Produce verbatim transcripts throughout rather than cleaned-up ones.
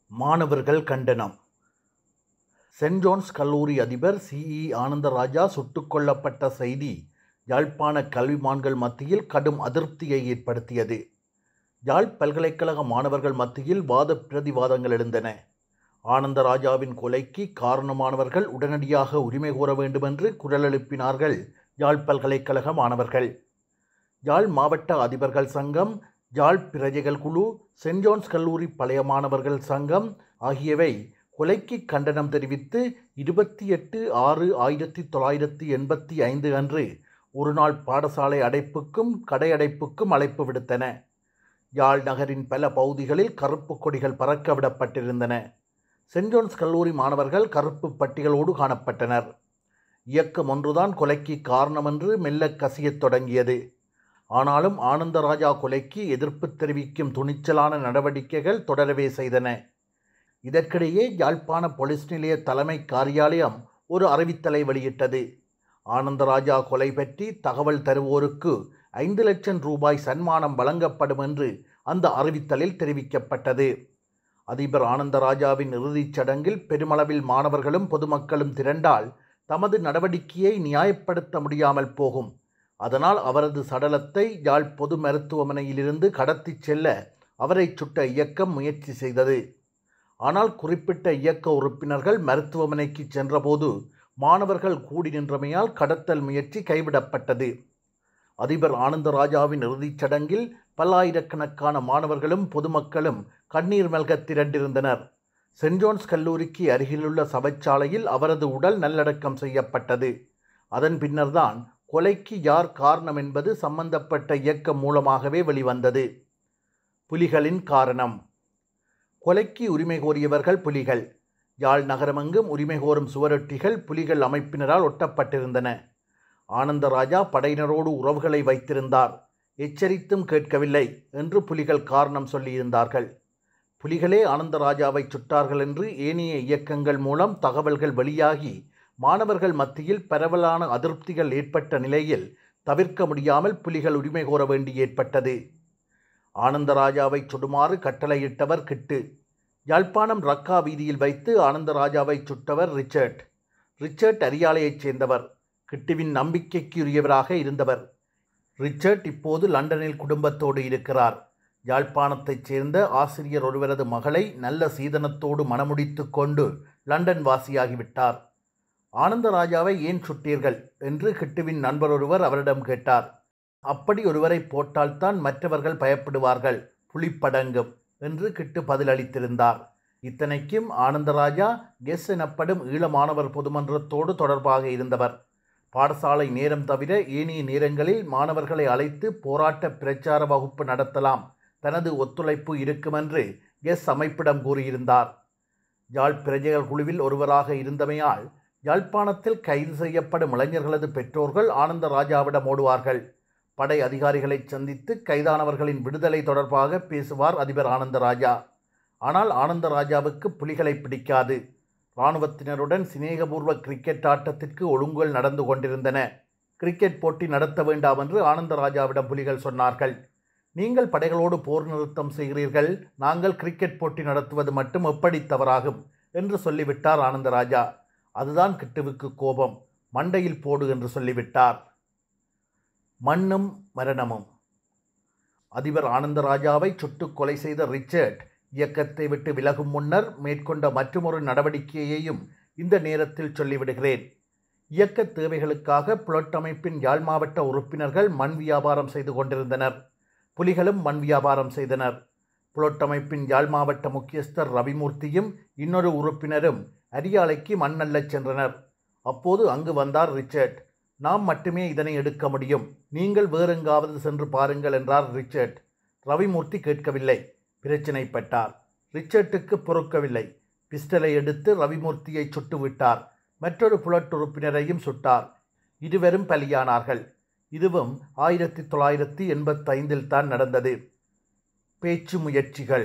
மாணவர்கள் கண்டனம். Send Jones கல்லூரி அதிபர் சி இ ஆனந்தராஜா சுட்டுக் கொல்லப்பட்ட செய்தி யாழ்ப்பாண கல்விமான்கள் மத்தியில் கடும் அதிருப்தியை ஏற்படுத்தியது. யாழ் பல்கலைக்கழக மாணவர்கள் மத்தியில் வாத பிரதிவாதங்கள் எழுந்தன. ஆனந்தராஜாவின் கொலைக்கு காரணமானவர்கள் உடனடியாக உரிமை கோர வேண்டுமென்று குரல் எழுப்பினார்கள் யாழ் பல்கலைக்கழக மாணவர்கள். யாழ் மாவட்ட அதிபர்கள் சங்கம், யாழ் பிரஜைகள் குழு, சென்ட் ஜோன்ஸ் கல்லூரி பழைய மாணவர்கள் சங்கம் ஆகியவை கொலைக்கு கண்டனம் தெரிவித்து இருபத்தி எட்டு ஆறு ஆயிரத்தி தொள்ளாயிரத்தி எண்பத்தி ஐந்து அன்று ஒருநாள் பாடசாலை அடைப்புக்கும் கடை அடைப்புக்கும் அழைப்பு விடுத்தன. யாழ் நகரின் பல பகுதிகளில் கருப்பு கொடிகள் பறக்க விடப்பட்டிருந்தன. சென்ட் ஜோன்ஸ் கல்லூரி மாணவர்கள் கருப்பு பட்டிகளோடு காணப்பட்டனர். இயக்கம் ஒன்றுதான் கொலைக்கு காரணம் என்று மெல்ல கசியத் தொடங்கியது. ஆனாலும் ஆனந்தராஜா கொலைக்கு எதிர்ப்பு தெரிவிக்கும் துணிச்சலான நடவடிக்கைகள் தொடரவே செய்தன. இதற்கிடையே யாழ்ப்பாண போலீஸ் நிலைய தலைமை காரியாலயம் ஒரு அறிவித்தலை வெளியிட்டது. ஆனந்தராஜா கொலை பற்றி தகவல் தருவோருக்கு ஐந்து லட்சம் ரூபாய் சன்மானம் வழங்கப்படும் என்று அந்த அறிவித்தலில் தெரிவிக்கப்பட்டது. அதிபர் ஆனந்தராஜாவின் இறுதிச் சடங்கில் பெருமளவில் மாணவர்களும் பொதுமக்களும் திரண்டால் தமது நடவடிக்கையை நியாயப்படுத்த முடியாமல் போகும். அதனால் அவரது சடலத்தை யாழ் பொது மருத்துவமனையிலிருந்து கடத்திச் செல்ல அவரை சுட்ட இயக்கம் முயற்சி செய்தது. ஆனால் குறிப்பிட்ட இயக்க உறுப்பினர்கள் மருத்துவமனைக்கு சென்றபோது மாணவர்கள் கூடி நின்றமையால் கடத்தல் முயற்சி கைவிடப்பட்டது. அதிபர் ஆனந்தராஜாவின் இறுதிச் சடங்கில் பல்லாயிரக்கணக்கான மாணவர்களும் பொதுமக்களும் கண்ணீர் மல்க திரண்டிருந்தனர். சென்ட் ஜோன்ஸ் கல்லூரிக்கு அருகிலுள்ள சபைச்சாலையில் அவரது உடல் நல்லடக்கம் செய்யப்பட்டது. அதன் பின்னர்தான் கொலைக்கு யார் காரணம் என்பது சம்பந்தப்பட்ட இயக்கம் மூலமாகவே வெளிவந்தது. புலிகளின் காரணம். கொலைக்கு உரிமை கோரியவர்கள் புலிகள். யாழ் நகரமெங்கும் உரிமை கோரும் சுவரொட்டிகள் புலிகள் அமைப்பினரால் ஒட்டப்பட்டிருந்தன. ஆனந்தராஜா படையினரோடு உறவுகளை வைத்திருந்தார், எச்சரித்தும் கேட்கவில்லை என்று புலிகள் காரணம் சொல்லியிருந்தார்கள். புலிகளே ஆனந்தராஜாவை சுட்டார்கள் என்று ஏனைய இயக்கங்கள் மூலம் தகவல்கள் வெளியாகி மாணவர்கள் மத்தியில் பரவலான அதிருப்திகள் ஏற்பட்ட நிலையில் தவிர்க்க முடியாமல் புலிகள் உரிமை கோர வேண்டி ஏற்பட்டது. ஆனந்தராஜாவை சுடுமாறு கட்டளையிட்டவர் கிட்டு. யாழ்ப்பாணம் ரக்கா வீதியில் வைத்து ஆனந்தராஜாவை சுட்டவர் ரிச்சர்ட். ரிச்சர்ட் அரியாலையைச் சேர்ந்தவர், கிட்டுவின் நம்பிக்கைக்குரியவராக இருந்தவர். ரிச்சர்ட் இப்போது லண்டனில் குடும்பத்தோடு இருக்கிறார். யாழ்ப்பாணத்தைச் சேர்ந்த ஆசிரியர் ஒருவரது மகளை நல்ல சீதனத்தோடு மணமுடித்து கொண்டு லண்டன் வாசியாகிவிட்டார். ஆனந்தராஜாவை ஏன் சுட்டீர்கள் என்று கிட்டுவின் நண்பர் ஒருவர் அவரிடம் கேட்டார். அப்படி ஒருவரை போட்டால்தான் மற்றவர்கள் பயப்படுவார்கள், புலிப்படங்கும் என்று கிட்டு பதிலளித்திருந்தார். இத்தனைக்கும் ஆனந்தராஜா கெஸ் எனப்படும் ஈழ மாணவர் பொதுமன்றத்தோடு தொடர்பாக இருந்தவர். பாடசாலை நேரம் தவிர ஏனைய நேரங்களில் மாணவர்களை அழைத்து போராட்ட பிரச்சார வகுப்பு நடத்தலாம், தனது ஒத்துழைப்பு இருக்குமென்று கெஸ் அமைப்பிடம் கூறியிருந்தார். யாழ் பிரஜைகள் குழுவில் ஒருவராக இருந்தமையால் யாழ்ப்பாணத்தில் கைது செய்யப்படும் இளைஞர்களது பெற்றோர்கள் ஆனந்தராஜாவிடம் ஓடுவார்கள். படை அதிகாரிகளை சந்தித்து கைதானவர்களின் விடுதலை தொடர்பாக பேசுவார் அதிபர் ஆனந்தராஜா. ஆனால் ஆனந்தராஜாவுக்கு புலிகளை பிடிக்காது. இராணுவத்தினருடன் சிநேகபூர்வ கிரிக்கெட் ஆட்டத்திற்கு ஒழுங்குகள் நடந்து கொண்டிருந்தன. கிரிக்கெட் போட்டி நடத்த வேண்டாம் என்று ஆனந்தராஜாவிடம் புலிகள் சொன்னார்கள். நீங்கள் படைகளோடு போர் நிறுத்தம் செய்கிறீர்கள், நாங்கள் கிரிக்கெட் போட்டி நடத்துவது மட்டும் எப்படி தவறாகும் என்று சொல்லிவிட்டார் ஆனந்தராஜா. அதுதான் கிட்டுவுக்கு கோபம். மண்டையில் போடு என்று சொல்லிவிட்டார். மண்ணும் மரணமும். அதிபர் ஆனந்தராஜாவை சுட்டுக் கொலை செய்த ரிச்சர்ட் இயக்கத்தை விட்டு விலகும் முன்னர் மேற்கொண்ட மற்றொரு நடவடிக்கையையும் இந்த நேரத்தில் சொல்லிவிடுகிறேன். இயக்க தேவைகளுக்காக புலட் அமைப்பின் யாழ் மாவட்ட உறுப்பினர்கள் மண் வியாபாரம் செய்து கொண்டிருந்தனர். புலிகளும் மண் வியாபாரம் செய்தனர். புலட் அமைப்பின் யாழ் மாவட்ட முக்கியஸ்தர் ரவிமூர்த்தியும் இன்னொரு உறுப்பினரும் அரியாலைக்கு மண் அள்ளச் சென்றனர். அப்போது அங்கு வந்தார் ரிச்சர்ட். நாம் மட்டுமே இதனை எடுக்க முடியும், நீங்கள் வேறெங்காவது சென்று பாருங்கள் என்றார் ரிச்சர்ட். ரவிமூர்த்தி கேட்கவில்லை, பிரச்சினைப்பட்டார். ரிச்சர்ட்டுக்கு பொறுக்கவில்லை. பிஸ்டலை எடுத்து ரவிமூர்த்தியை சுட்டுவிட்டார். மற்றொரு புலட் உறுப்பினரையும் சுட்டார். இருவரும் பலியானார்கள். இதுவும் ஆயிரத்தி தொள்ளாயிரத்தி எண்பத்தி ஐந்தில் தான் நடந்தது. பேச்சு முயற்சிகள்.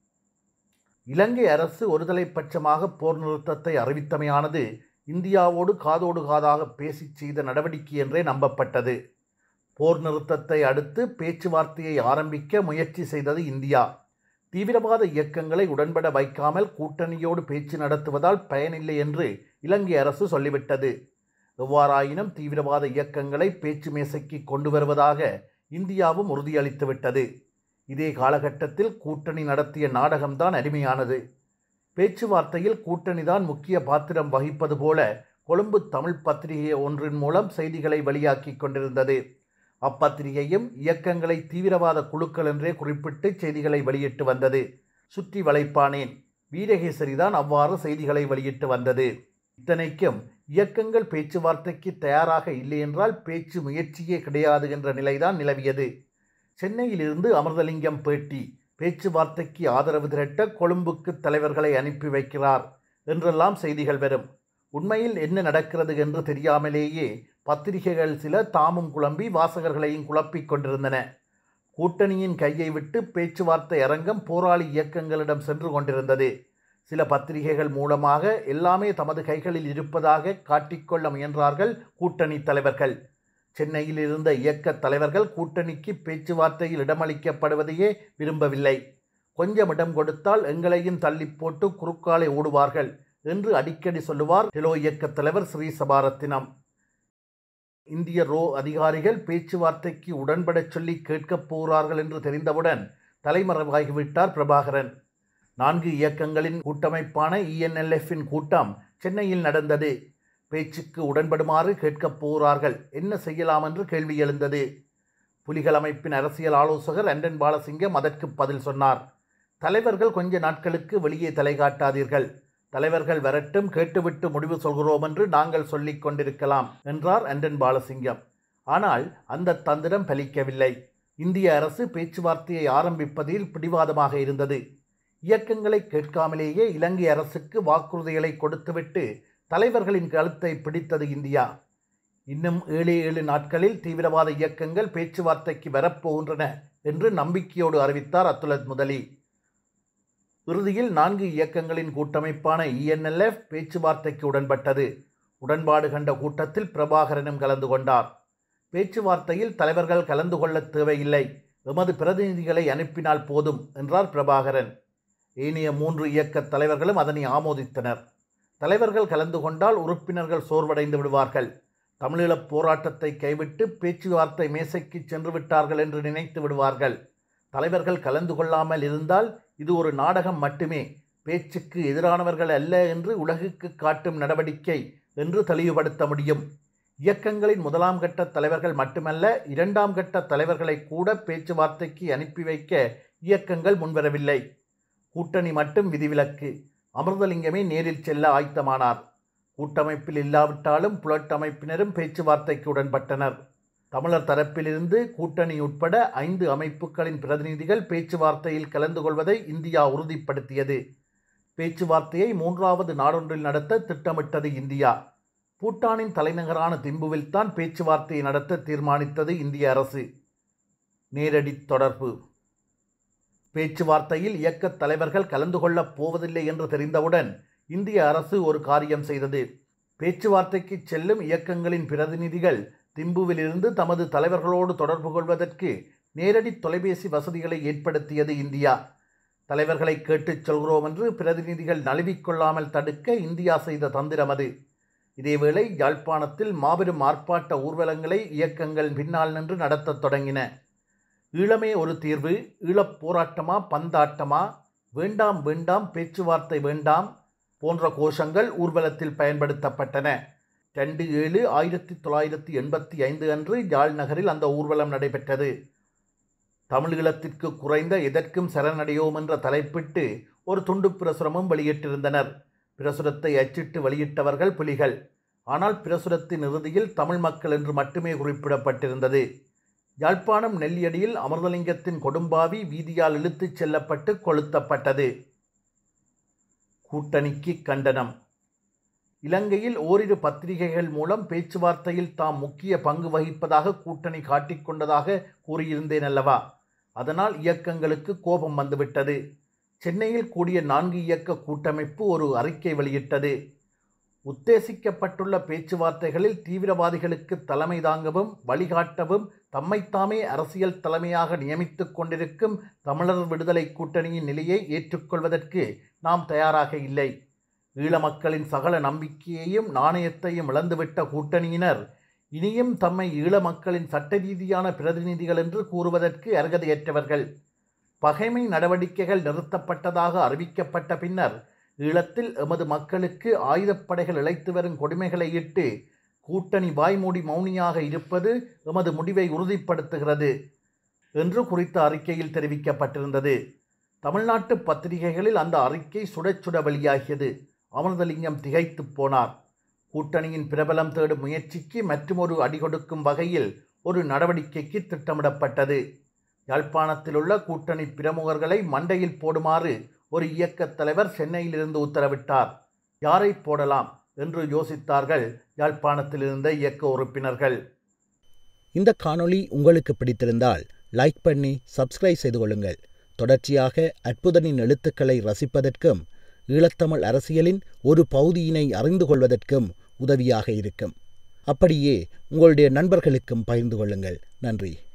இலங்கை அரசு ஒருதலை பட்சமாக போர் நிறுத்தத்தை அறிவித்தமையானது இந்தியாவோடு காதோடு காதாக பேசி செய்த நடவடிக்கை என்றே நம்பப்பட்டது. போர் நிறுத்தத்தை அடுத்து பேச்சுவார்த்தையை ஆரம்பிக்க முயற்சி செய்தது இந்தியா. தீவிரவாத இயக்கங்களை உடன்பட வைக்காமல் கூட்டணியோடு பேச்சு நடத்துவதால் பயனில்லை என்று இலங்கை அரசு சொல்லிவிட்டது. எவ்வாறாயினும் தீவிரவாத இயக்கங்களை பேச்சு மேசைக்கு கொண்டு வருவதாக இந்தியாவும் உறுதியளித்துவிட்டது. இதே காலகட்டத்தில் கூட்டணி நடத்திய நாடகம்தான் அருமையானது. பேச்சுவார்த்தையில் கூட்டணிதான் முக்கிய பாத்திரம் வகிப்பது போல கொழும்பு தமிழ் பத்திரிகை ஒன்றின் மூலம் செய்திகளை வெளியாக்கி கொண்டிருந்தது. அப்பத்திரிகையும் இயக்கங்களை தீவிரவாத குழுக்கள் என்றே குறிப்பிட்டு செய்திகளை வெளியிட்டு வந்தது. சுற்றி வளைப்பானேன், வீரகேசரிதான் அவ்வாறு செய்திகளை வெளியிட்டு வந்தது. இத்தனைக்கும் இயக்கங்கள் பேச்சுவார்த்தைக்கு தயாராக இல்லை என்றால் பேச்சு முயற்சியே கிடையாது என்ற நிலைதான் நிலவியது. சென்னையிலிருந்து அமிர்தலிங்கம் பேட்டி, பேச்சுவார்த்தைக்கு ஆதரவு திரட்ட கொழும்புக்கு தலைவர்களை அனுப்பி வைக்கிறார் என்றெல்லாம் செய்திகள் வரும். உண்மையில் என்ன நடக்கிறது என்று தெரியாமலேயே பத்திரிகைகள் சில தாமும் குழம்பி வாசகர்களையும் குழப்பிக் கொண்டிருந்தன. கூட்டணியின் கையை விட்டு பேச்சுவார்த்தை அரங்கம் போராளி இயக்கங்களிடம் சென்று கொண்டிருந்தது. சில பத்திரிகைகள் மூலமாக எல்லாமே தமது கைகளில் இருப்பதாக காட்டிக்கொள்ள முயன்றார்கள் கூட்டணி தலைவர்கள். சென்னையில் இருந்த இயக்க தலைவர்கள் கூட்டணிக்கு பேச்சுவார்த்தையில் இடமளிக்கப்படுவதையே விரும்பவில்லை. கொஞ்சம் இடம் கொடுத்தால் எங்களையும் தள்ளி போட்டு குறுக்காலை ஓடுவார்கள் என்று அடிக்கடி சொல்லுவார் டெலோ இயக்க தலைவர் ஸ்ரீ சபாரத்தினம். இந்திய ரோ அதிகாரிகள் பேச்சுவார்த்தைக்கு உடன்படச் சொல்லி கேட்கப் போகிறார்கள் என்று தெரிந்தவுடன் தலைமறைவாகிவிட்டார் பிரபாகரன். நான்கு இயக்கங்களின் கூட்டமைப்பான இஎன்எல்எஃப்பின் கூட்டம் சென்னையில் நடந்தது. பேச்சுக்கு உடன்படுமாறு கேட்கப் போகிறார்கள், என்ன செய்யலாம் என்று கேள்வி எழுந்தது. புலிகள் அமைப்பின் அரசியல் ஆலோசகர் அண்டன் பாலசிங்கம் அதற்கு பதில் சொன்னார். தலைவர்கள் கொஞ்ச நாட்களுக்கு வெளியே தலை காட்டாதீர்கள், தலைவர்கள் வரட்டும், கேட்டுவிட்டு முடிவு சொல்கிறோம் என்று நாங்கள் சொல்லிக் கொண்டிருக்கலாம் என்றார் அண்டன் பாலசிங்கம். ஆனால் அந்த தந்திரம் பலிக்கவில்லை. இந்திய அரசு பேச்சுவார்த்தையை ஆரம்பிப்பதில் பிடிவாதமாக இருந்தது. இயக்கங்களை கேட்காமலேயே இலங்கை அரசுக்கு வாக்குறுதிகளை கொடுத்துவிட்டு தலைவர்களின் கழுத்தை பிடித்தது இந்தியா. இன்னும் ஏழு ஏழு நாட்களில் தீவிரவாத இயக்கங்கள் பேச்சுவார்த்தைக்கு வரப்போகின்றன என்று நம்பிக்கையோடு அறிவித்தார் அத்துலத் முதலி. இறுதியில் நான்கு இயக்கங்களின் கூட்டமைப்பான இஎன்எல்எஃப் பேச்சுவார்த்தைக்கு உடன்பட்டது. உடன்பாடு கண்ட கூட்டத்தில் பிரபாகரனும் கலந்து கொண்டார். பேச்சுவார்த்தையில் தலைவர்கள் கலந்து கொள்ள தேவையில்லை, எமது பிரதிநிதிகளை அனுப்பினால் போதும் என்றார் பிரபாகரன். ஏனைய மூன்று இயக்க தலைவர்களும் அதனை ஆமோதித்தனர். தலைவர்கள் கலந்து கொண்டால் உறுப்பினர்கள் சோர்வடைந்து விடுவார்கள், தமிழீழப் போராட்டத்தை கைவிட்டு பேச்சுவார்த்தை மேசைக்கு சென்று விட்டார்கள் என்று நினைத்து விடுவார்கள். தலைவர்கள் கலந்து கொள்ளாமல் இருந்தால் இது ஒரு நாடகம் மட்டுமே, பேச்சுக்கு எதிரானவர்கள் அல்ல என்று உலகுக்கு காட்டும் நடவடிக்கை என்று தெளிவுபடுத்த முடியும். இயக்கங்களின் முதலாம் கட்ட தலைவர்கள் மட்டுமல்ல, இரண்டாம் கட்ட தலைவர்களை கூட பேச்சுவார்த்தைக்கு அனுப்பி வைக்க இயக்கங்கள் முன்வரவில்லை. கூட்டணி மட்டும் விதிவிலக்கு. அமிர்தலிங்கமே நேரில் செல்ல ஆயத்தமானார். கூட்டமைப்பில் இல்லாவிட்டாலும் புலட் அமைப்பினரும் பேச்சுவார்த்தைக்கு உடன்பட்டனர். தமிழர் தரப்பிலிருந்து கூட்டணி உட்பட ஐந்து அமைப்புகளின் பிரதிநிதிகள் பேச்சுவார்த்தையில் கலந்து கொள்வதை இந்தியா உறுதிப்படுத்தியது. பேச்சுவார்த்தையை மூன்றாவது நாடொன்றில் நடத்த திட்டமிட்டது இந்தியா. பூட்டானின் தலைநகரான திம்புவில்தான் பேச்சுவார்த்தையை நடத்த தீர்மானித்தது இந்திய அரசு. நேரடி தொடர்பு. பேச்சுவார்த்தையில் இயக்கத் தலைவர்கள் கலந்து கொள்ளப் போவதில்லை என்று தெரிந்தவுடன் இந்திய அரசு ஒரு காரியம் செய்தது. பேச்சுவார்த்தைக்கு செல்லும் இயக்கங்களின் பிரதிநிதிகள் திம்புவிலிருந்து தமது தலைவர்களோடு தொடர்பு கொள்வதற்கு நேரடி தொலைபேசி வசதிகளை ஏற்படுத்தியது இந்தியா. தலைவர்களை கேட்டுச் சொல்கிறோம் என்று பிரதிநிதிகள் நழுவிக்கொள்ளாமல் தடுக்க இந்தியா செய்த தந்திரம் அது. இதேவேளை யாழ்ப்பாணத்தில் மாபெரும் ஆர்ப்பாட்ட ஊர்வலங்களை இயக்கங்கள் பின்னால் நின்று நடத்தத் தொடங்கின. ஈழமே ஒரு தீர்வு, ஈழப் போராட்டமா பந்தாட்டமா, வேண்டாம் வேண்டாம் பேச்சுவார்த்தை வேண்டாம் போன்ற கோஷங்கள் ஊர்வலத்தில் பயன்படுத்தப்பட்டன. ரெண்டு ஏழு ஆயிரத்தி தொள்ளாயிரத்தி எண்பத்தி ஐந்து அன்று யாழ் நகரில் அந்த ஊர்வலம் நடைபெற்றது. தமிழீழத்திற்கு குறைந்த எதற்கும் சரணடையோம் என்ற தலைப்பிட்டு ஒரு துண்டு பிரசுரமும் வெளியிட்டிருந்தனர். பிரசுரத்தை அச்சிட்டு வெளியிட்டவர்கள் புலிகள். ஆனால் பிரசுரத்தின் இறுதியில் தமிழ் மக்கள் என்று மட்டுமே குறிப்பிடப்பட்டிருந்தது. யாழ்ப்பாணம் நெல்லியடியில் அமிர்தலிங்கத்தின் கொடும்பாவி வீதியால் இழுத்துச் செல்லப்பட்டு கொளுத்தப்பட்டது. கூட்டணிக்கு கண்டனம். இலங்கையில் ஓரிரு பத்திரிகைகள் மூலம் பேச்சுவார்த்தையில் தாம் முக்கிய பங்கு வகிப்பதாக கூட்டணி காட்டிக்கொண்டதாக கூறியிருந்தேன் அல்லவா? அதனால் இயக்கங்களுக்கு கோபம் வந்துவிட்டது. சென்னையில் கூடிய நான்கு இயக்க கூட்டமைப்பு ஒரு அறிக்கை வெளியிட்டது. உத்தேசிக்கப்பட்டுள்ள பேச்சுவார்த்தைகளில் தீவிரவாதிகளுக்கு தலைமை தாங்கவும் வழிகாட்டவும் தம்மைத்தாமே அரசியல் தலைமையாக நியமித்துக் கொண்டிருக்கும் தமிழர் விடுதலை கூட்டணியின் நிலையை ஏற்றுக்கொள்வதற்கு நாம் தயாராக இல்லை. ஈழ மக்களின் சகல நம்பிக்கையையும் நாணயத்தையும் இழந்துவிட்ட கூட்டணியினர் இனியும் தம்மை ஈழ மக்களின் சட்ட ரீதியான பிரதிநிதிகள் என்று கூறுவதற்கு அருகதையற்றவர்கள். பகைமை நடவடிக்கைகள் நிறுத்தப்பட்டதாக அறிவிக்கப்பட்ட பின்னர் ஈழத்தில் எமது மக்களுக்கு ஆயுதப்படைகள் இழைத்து வரும் கொடுமைகளை இட்டு கூட்டணி வாய்மூடி மௌனியாக இருப்பது எமது முடிவை உறுதிப்படுத்துகிறது என்று குறித்த அறிக்கையில் தெரிவிக்கப்பட்டிருந்தது. தமிழ்நாட்டு பத்திரிகைகளில் அந்த அறிக்கை சுட சுட வெளியாகியது. அமிர்தலிங்கம் திகைத்து போனார். கூட்டணியின் பிரபலம் தேடும் முயற்சிக்கு மற்றுமொரு அடிகொடுக்கும் வகையில் ஒரு நடவடிக்கைக்கு திட்டமிடப்பட்டது. யாழ்ப்பாணத்தில் உள்ள கூட்டணி பிரமுகர்களை மண்டையில் போடுமாறு ஒரு இயக்கத் தலைவர் சென்னையிலிருந்து உத்தரவிட்டார். யாரை போடலாம் என்று யோசித்தார்கள் யாழ்ப்பாணத்தில் இருந்த இயக்க உறுப்பினர்கள். இந்த காணொளி உங்களுக்கு பிடித்திருந்தால் லைக் பண்ணி சப்ஸ்கிரைப் செய்து கொள்ளுங்கள். தொடர்ச்சியாக அற்புதனின் எழுத்துக்களை ரசிப்பதற்கும் ஈழத்தமிழ் அரசியலின் ஒரு பகுதியினை அறிந்து கொள்வதற்கும் உதவியாக இருக்கும். அப்படியே உங்களுடைய நண்பர்களுக்கும் பகிர்ந்து கொள்ளுங்கள். நன்றி.